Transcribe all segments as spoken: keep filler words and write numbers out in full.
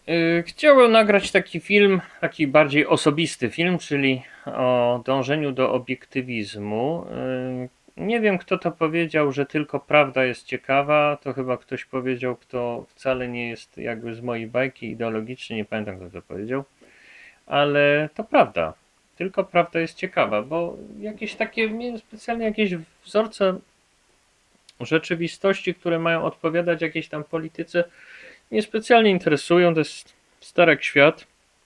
Y, Chciałem nagrać taki film, taki bardziej osobisty film, czyli o dążeniu do obiektywizmu. Y, Nie wiem, kto to powiedział, że tylko prawda jest ciekawa. To chyba ktoś powiedział, kto wcale nie jest jakby z mojej bajki ideologicznie, nie pamiętam, kto to powiedział, ale to prawda. Tylko prawda jest ciekawa, bo jakieś takie, mnie specjalnie jakieś wzorce rzeczywistości, które mają odpowiadać jakiejś tam polityce, mnie specjalnie interesują. To jest starek świat.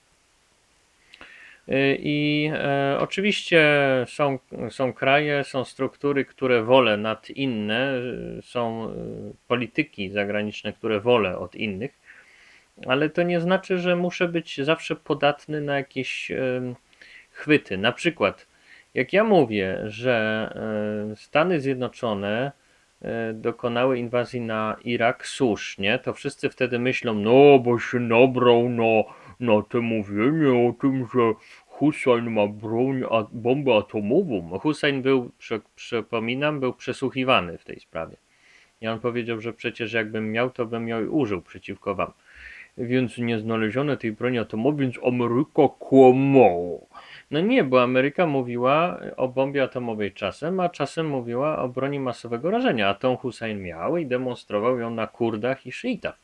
I e, oczywiście są, są kraje, są struktury, które wolę nad inne, są e, polityki zagraniczne, które wolę od innych, ale to nie znaczy, że muszę być zawsze podatny na jakieś e, chwyty. Na przykład, jak ja mówię, że e, Stany Zjednoczone e, dokonały inwazji na Irak słusznie, to wszyscy wtedy myślą, no bo się nabrał na, na te mówienie o tym, że Hussein ma broń, a, bombę atomową. Hussein był, prze, przypominam, był przesłuchiwany w tej sprawie. I on powiedział, że przecież jakbym miał, to bym ją użył przeciwko wam. Więc nie znaleziono tej broni atomowej, więc Ameryka kłamała. No nie, bo Ameryka mówiła o bombie atomowej czasem, a czasem mówiła o broni masowego rażenia, a tą Hussein miał i demonstrował ją na Kurdach i szyitach.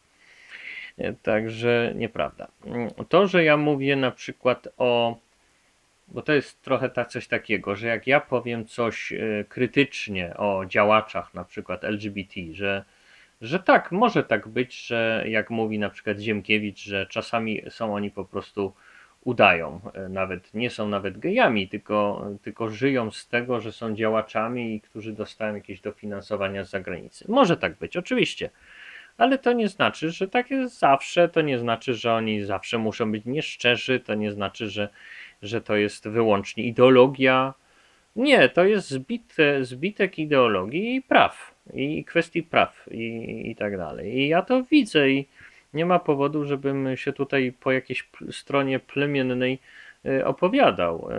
Także nieprawda. To, że ja mówię na przykład o, bo to jest trochę tak coś takiego, że jak ja powiem coś krytycznie o działaczach na przykład L G B T, że że tak, może tak być, że jak mówi na przykład Ziemkiewicz, że czasami są oni po prostu udają, nawet nie są nawet gejami, tylko, tylko żyją z tego, że są działaczami i którzy dostają jakieś dofinansowania z zagranicy. Może tak być, oczywiście, ale to nie znaczy, że tak jest zawsze, to nie znaczy, że oni zawsze muszą być nieszczerzy, to nie znaczy, że, że to jest wyłącznie ideologia. Nie, to jest zbite, zbitek ideologii i praw, i kwestii praw, i, i tak dalej. I ja to widzę i nie ma powodu, żebym się tutaj po jakiejś stronie plemiennej opowiadał.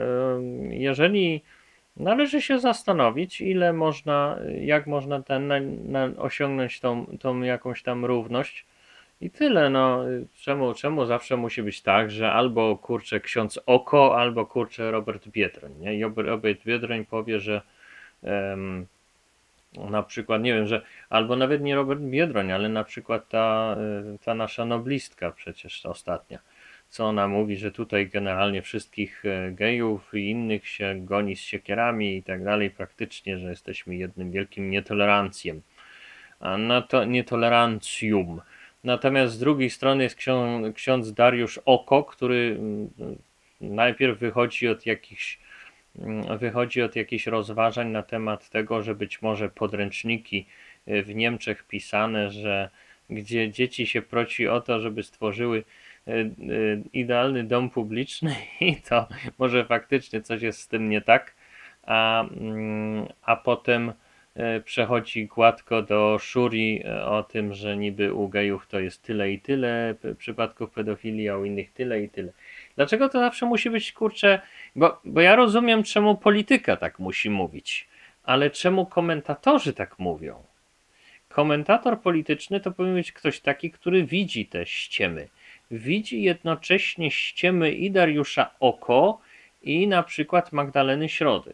Jeżeli należy się zastanowić, ile można, jak można ten, na, na osiągnąć tą, tą jakąś tam równość, i tyle, no. Czemu, czemu zawsze musi być tak, że albo kurczę ksiądz Oko, albo kurczę Robert Biedroń, nie? I Robert Biedroń powie, że em, na przykład, nie wiem, że albo nawet nie Robert Biedroń, ale na przykład ta, ta nasza noblistka przecież ta ostatnia, co ona mówi, że tutaj generalnie wszystkich gejów i innych się goni z siekierami i tak dalej, praktycznie, że jesteśmy jednym wielkim nietolerancjem. A na to nietolerancjum. Natomiast z drugiej strony jest ksiądz, ksiądz Dariusz Oko, który najpierw wychodzi od jakichś wychodzi od jakichś rozważań na temat tego, że być może podręczniki w Niemczech pisane, że gdzie dzieci się prosi o to, żeby stworzyły idealny dom publiczny i to może faktycznie coś jest z tym nie tak, a, a potem przechodzi gładko do szuri o tym, że niby u gejów to jest tyle i tyle przypadków pedofilii, a u innych tyle i tyle. Dlaczego to zawsze musi być, kurczę, bo, bo ja rozumiem, czemu polityka tak musi mówić, ale czemu komentatorzy tak mówią? Komentator polityczny to powinien być ktoś taki, który widzi te ściemy. Widzi jednocześnie ściemy i Dariusza Oko i na przykład Magdaleny Środy.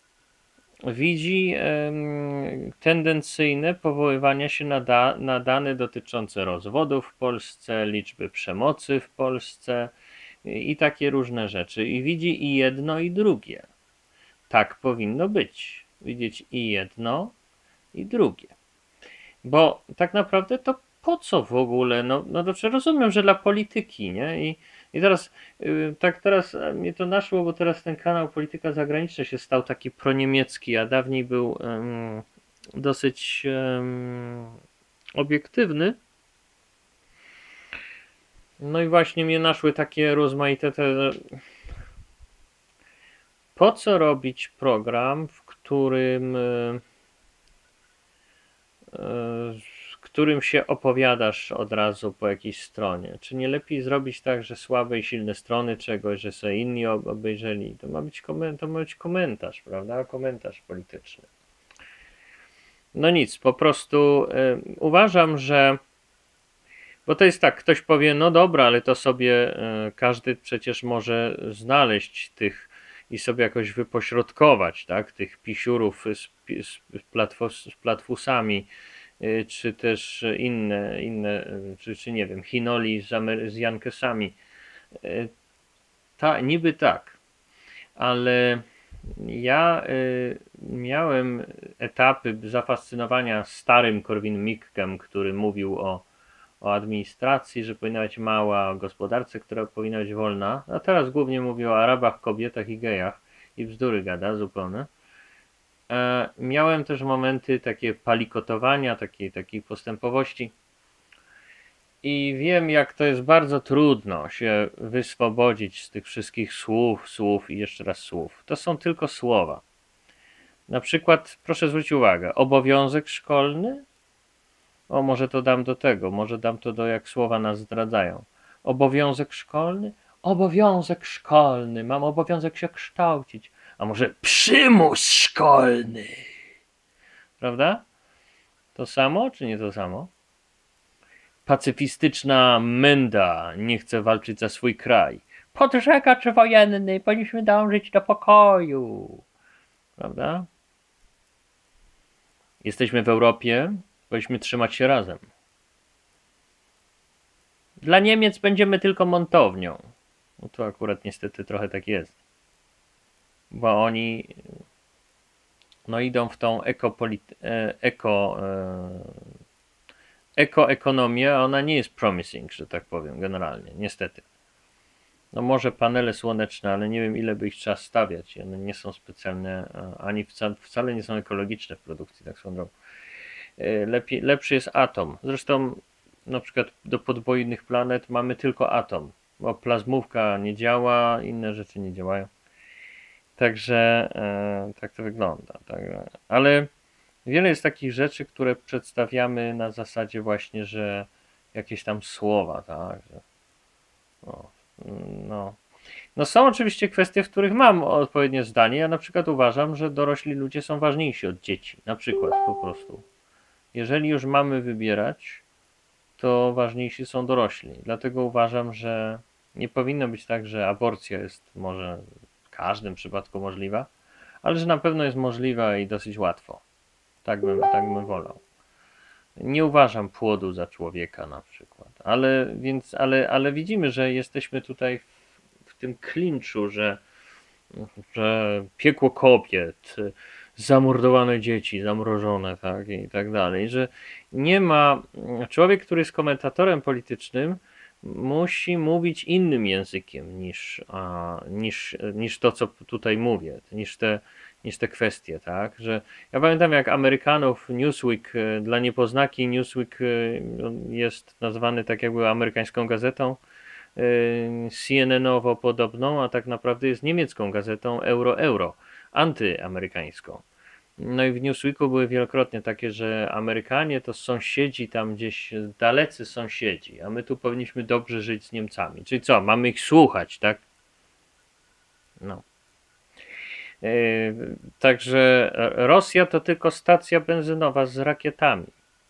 Widzi em, tendencyjne powoływania się na, da, na dane dotyczące rozwodów w Polsce, liczby przemocy w Polsce i, i takie różne rzeczy. I widzi i jedno, i drugie. Tak powinno być. Widzieć i jedno, i drugie. Bo tak naprawdę to po co w ogóle? No, no dobrze, rozumiem, że dla polityki, nie? I, i teraz, yy, tak teraz mnie to naszło, bo teraz ten kanał Polityka Zagraniczna się stał taki proniemiecki, a dawniej był yy, dosyć yy, obiektywny. No i właśnie mnie naszły takie rozmaite te... Po co robić program, w którym... Yy, yy, którym się opowiadasz od razu po jakiejś stronie. Czy nie lepiej zrobić tak, że słabe i silne strony czegoś, że sobie inni obejrzeli? To ma być, koment- to ma być komentarz, prawda? Komentarz polityczny. No nic, po prostu y, uważam, że Bo to jest tak, ktoś powie, no dobra, ale to sobie e, każdy przecież może znaleźć tych i sobie jakoś wypośrodkować, tak, tych pisiurów z, pi- z, platfus, z platfusami, y, czy też inne, inne y, czy, czy nie wiem, chinoli z, Amery- z Jankesami. Y, Ta, niby tak, ale ja y, miałem etapy zafascynowania starym Korwin-Mikkem, który mówił o, o administracji, że powinna być mała, o gospodarce, która powinna być wolna, a teraz głównie mówi o Arabach, kobietach i gejach i bzdury gada zupełnie. E, miałem też momenty takie palikotowania, takiej, takiej postępowości i wiem, jak to jest bardzo trudno się wyswobodzić z tych wszystkich słów, słów i jeszcze raz słów. To są tylko słowa. Na przykład, proszę zwrócić uwagę, obowiązek szkolny? O, może to dam do tego, może dam to do jak słowa nas zdradzają. Obowiązek szkolny? Obowiązek szkolny, mam obowiązek się kształcić. A może przymus szkolny? Prawda? To samo, czy nie to samo? Pacyfistyczna menda nie chce walczyć za swój kraj. Podżegacz wojenny, powinniśmy dążyć do pokoju. Prawda? Jesteśmy w Europie, powinniśmy trzymać się razem. Dla Niemiec będziemy tylko montownią. No to akurat niestety trochę tak jest. Bo oni no idą w tą ekopolit- e, eko, e, ekoekonomię, a ona nie jest promising, że tak powiem, generalnie, niestety. No może panele słoneczne, ale nie wiem ile by ich trzeba stawiać. One nie są specjalne, ani wcale, wcale nie są ekologiczne w produkcji, tak swoją drogą. Lepiej, lepszy jest atom. Zresztą na przykład do podwójnych planet mamy tylko atom, bo plazmówka nie działa, inne rzeczy nie działają. Także e, tak to wygląda. Tak. Ale wiele jest takich rzeczy, które przedstawiamy na zasadzie właśnie, że jakieś tam słowa, tak, że, no, no. No są oczywiście kwestie, w których mam odpowiednie zdanie. Ja na przykład uważam, że dorośli ludzie są ważniejsi od dzieci. Na przykład po prostu. Jeżeli już mamy wybierać, to ważniejsi są dorośli. Dlatego uważam, że nie powinno być tak, że aborcja jest może w każdym przypadku możliwa, ale że na pewno jest możliwa i dosyć łatwo. Tak bym, tak bym wolał. Nie uważam płodu za człowieka na przykład, ale, więc, ale, ale widzimy, że jesteśmy tutaj w, w tym klinczu, że, że piekło kobiet, zamordowane dzieci, zamrożone, tak, i tak dalej, że nie ma, człowiek, który jest komentatorem politycznym, musi mówić innym językiem niż, a, niż, niż to, co tutaj mówię, niż te, niż te kwestie, tak, że ja pamiętam, jak Amerykanów Newsweek, dla niepoznaki Newsweek jest nazwany tak jakby amerykańską gazetą, C N N-owo podobną, a tak naprawdę jest niemiecką gazetą Euro-Euro, antyamerykańską. No i w Newsweeku były wielokrotnie takie, że Amerykanie to sąsiedzi tam gdzieś, dalecy sąsiedzi, a my tu powinniśmy dobrze żyć z Niemcami. Czyli co, mamy ich słuchać, tak? No. Yy, także Rosja to tylko stacja benzynowa z rakietami.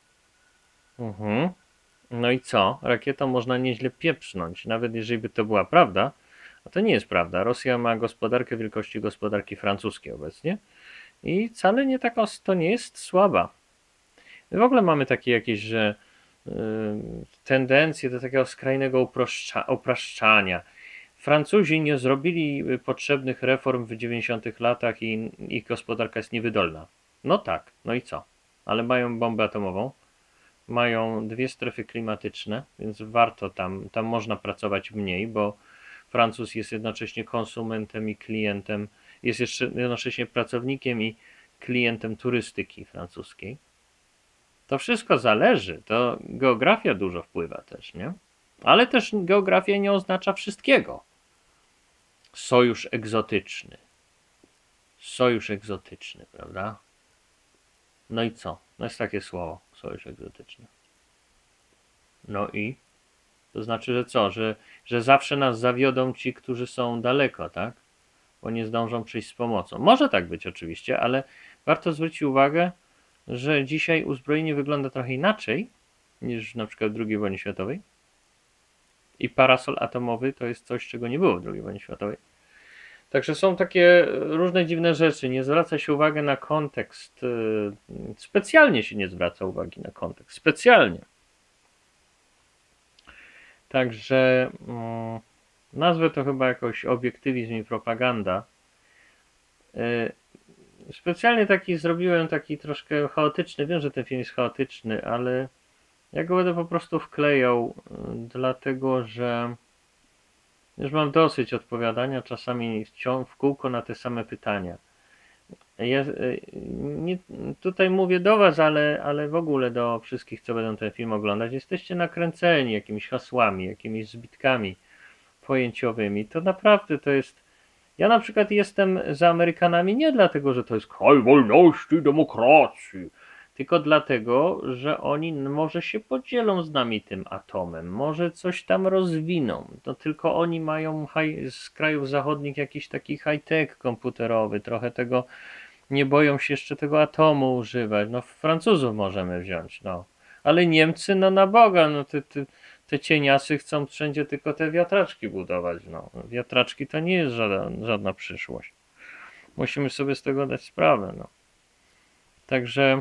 Mhm. No i co? Rakietą można nieźle pieprznąć, nawet jeżeli by to była prawda, a to nie jest prawda. Rosja ma gospodarkę wielkości gospodarki francuskiej obecnie i wcale nie taka, to nie jest słaba. W ogóle mamy takie jakieś, że yy, tendencje do takiego skrajnego uproszcza, upraszczania. Francuzi nie zrobili potrzebnych reform w dziewięćdziesiątych latach i ich gospodarka jest niewydolna. No tak, no i co? Ale mają bombę atomową, mają dwie strefy klimatyczne, więc warto tam, tam można pracować mniej, bo Francuz jest jednocześnie konsumentem i klientem, jest jeszcze jednocześnie pracownikiem i klientem turystyki francuskiej. To wszystko zależy, to geografia dużo wpływa też, nie? Ale też geografia nie oznacza wszystkiego. Sojusz egzotyczny. Sojusz egzotyczny, prawda? No i co? No jest takie słowo, sojusz egzotyczny. No i? To znaczy, że co? Że, że zawsze nas zawiodą ci, którzy są daleko, tak? Bo nie zdążą przyjść z pomocą. Może tak być oczywiście, ale warto zwrócić uwagę, że dzisiaj uzbrojenie wygląda trochę inaczej niż na przykład w drugiej wojnie światowej. I parasol atomowy to jest coś, czego nie było w drugiej wojnie światowej. Także są takie różne dziwne rzeczy. Nie zwraca się uwagi na kontekst. Specjalnie się nie zwraca uwagi na kontekst. Specjalnie. Także mm, nazwę to chyba jakoś obiektywizm i propaganda. Specjalnie taki zrobiłem, taki troszkę chaotyczny. Wiem, że ten film jest chaotyczny, ale ja go będę po prostu wklejał, dlatego że już mam dosyć odpowiadania czasami w kółko na te same pytania. Ja nie, tutaj mówię do was, ale, ale w ogóle do wszystkich, co będą ten film oglądać. Jesteście nakręceni jakimiś hasłami, jakimiś zbitkami pojęciowymi. To naprawdę to jest... Ja na przykład jestem za Amerykanami nie dlatego, że to jest kraj wolności, demokracji, tylko dlatego, że oni może się podzielą z nami tym atomem, może coś tam rozwiną. To tylko oni mają z krajów zachodnich jakiś taki high-tech komputerowy, trochę tego, nie boją się jeszcze tego atomu używać. No Francuzów możemy wziąć, no. Ale Niemcy, no na Boga, no te, te, te cieniasy chcą wszędzie tylko te wiatraczki budować, no. Wiatraczki to nie jest żadna, żadna przyszłość. Musimy sobie z tego dać sprawę, no. Także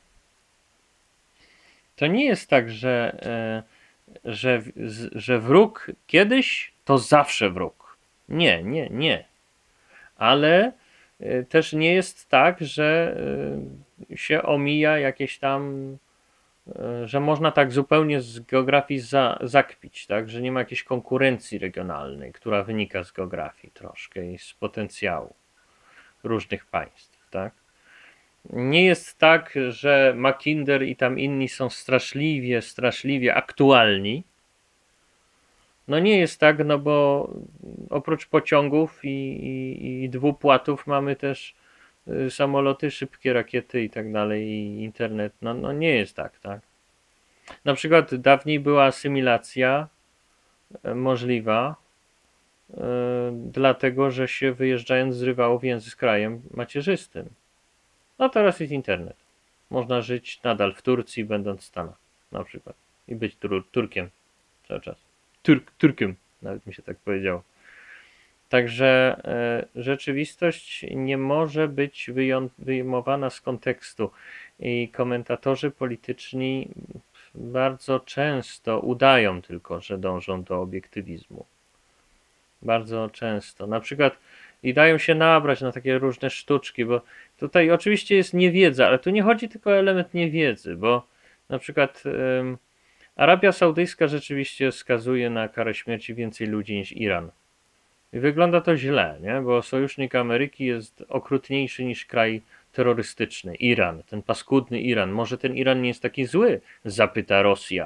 to nie jest tak, że, że, że wróg kiedyś to zawsze wróg. Nie, nie, nie. Ale też nie jest tak, że się omija jakieś tam, że można tak zupełnie z geografii za, zakpić, tak? Że nie ma jakiejś konkurencji regionalnej, która wynika z geografii troszkę i z potencjału różnych państw, tak? Nie jest tak, że Mackinder i tam inni są straszliwie, straszliwie aktualni. No nie jest tak, no bo oprócz pociągów i, i, i dwupłatów mamy też samoloty, szybkie rakiety i tak dalej, i internet. No, no nie jest tak, tak. Na przykład dawniej była asymilacja możliwa, yy, dlatego, że się wyjeżdżając zrywało więzy z krajem macierzystym. No teraz jest internet. Można żyć nadal w Turcji, będąc w Stanach na przykład. I być tur Turkiem cały czas. Turk, Turkiem, nawet mi się tak powiedziało. Także e, rzeczywistość nie może być wyjmowana z kontekstu i komentatorzy polityczni bardzo często udają tylko, że dążą do obiektywizmu. Bardzo często. Na przykład i dają się nabrać na takie różne sztuczki, bo tutaj oczywiście jest niewiedza, ale tu nie chodzi tylko o element niewiedzy, bo na przykład um, Arabia Saudyjska rzeczywiście skazuje na karę śmierci więcej ludzi niż Iran. I wygląda to źle, nie? Bo sojusznik Ameryki jest okrutniejszy niż kraj terrorystyczny, Iran, ten paskudny Iran. Może ten Iran nie jest taki zły? Zapyta Rosja.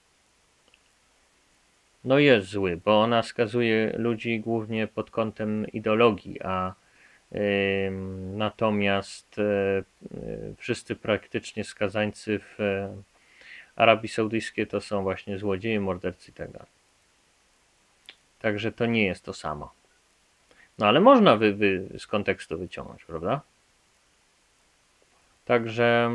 No jest zły, bo ona skazuje ludzi głównie pod kątem ideologii, a yy, natomiast yy, wszyscy praktycznie skazańcy w yy, Arabii Saudyjskiej to są właśnie złodzieje, mordercy i tak dalej. Także to nie jest to samo. No ale można wy, wy z kontekstu wyciągnąć, prawda? Także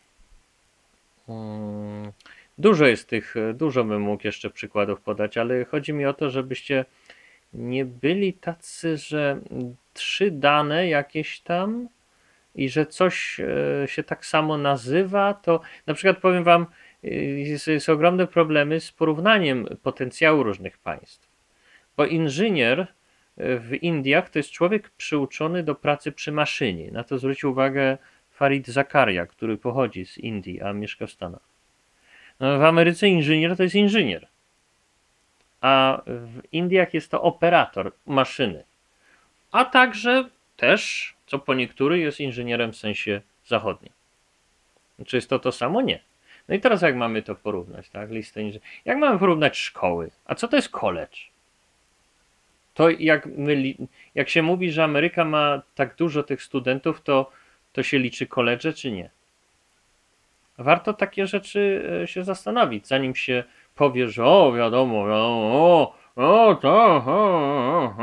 hmm, dużo jest tych, dużo bym mógł jeszcze przykładów podać, ale chodzi mi o to, żebyście nie byli tacy, że trzy dane jakieś tam i że coś się tak samo nazywa, to na przykład powiem wam, jest, jest ogromne problemy z porównaniem potencjału różnych państw. Bo inżynier w Indiach to jest człowiek przyuczony do pracy przy maszynie. Na to zwrócił uwagę Farid Zakaria, który pochodzi z Indii, a mieszka w Stanach. No, w Ameryce inżynier to jest inżynier. A w Indiach jest to operator maszyny. A także też, co po niektórych, jest inżynierem w sensie zachodnim. Czy jest to to samo? Nie. No i teraz jak mamy to porównać, tak? Listę inżynierów. Jak mamy porównać szkoły? A co to jest college? To jak, my, jak się mówi, że Ameryka ma tak dużo tych studentów, to, to się liczy college, czy nie? Warto takie rzeczy się zastanowić, zanim się powie, że o, wiadomo, wiadomo, o, o, to, o,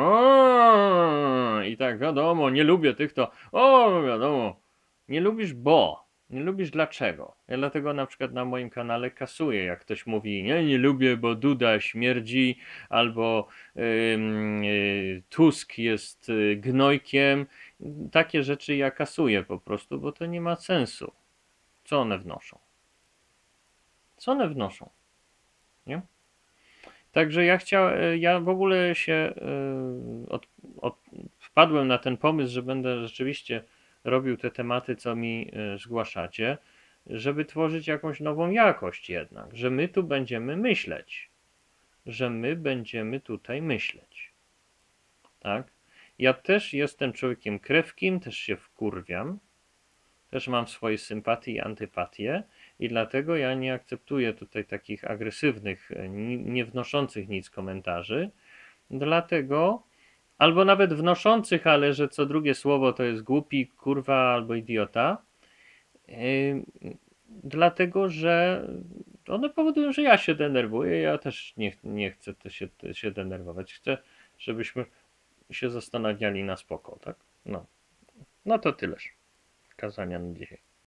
o, i tak wiadomo, nie lubię tych, to, o, wiadomo, nie lubisz, bo, Nie lubisz dlaczego? Ja dlatego na przykład na moim kanale kasuję, jak ktoś mówi, nie, nie lubię, bo Duda śmierdzi, albo ym, y, Tusk jest y, gnojkiem. Takie rzeczy ja kasuję po prostu, bo to nie ma sensu. Co one wnoszą? Co one wnoszą? Nie? Także ja chciałem, ja w ogóle się y, od, od, wpadłem na ten pomysł, że będę rzeczywiście robił te tematy, co mi y, zgłaszacie, żeby tworzyć jakąś nową jakość jednak, że my tu będziemy myśleć, że my będziemy tutaj myśleć. Tak? Ja też jestem człowiekiem krewkim, też się wkurwiam, też mam swoje sympatie i antypatie i dlatego ja nie akceptuję tutaj takich agresywnych, nie wnoszących nic komentarzy, dlatego, albo nawet wnoszących, ale że co drugie słowo to jest głupi, kurwa albo idiota, yy, dlatego, że one powodują, że ja się denerwuję, ja też nie, nie chcę to się, to się denerwować, chcę, żebyśmy się zastanawiali na spoko, tak? No, no to tyleż kazania na dzisiaj.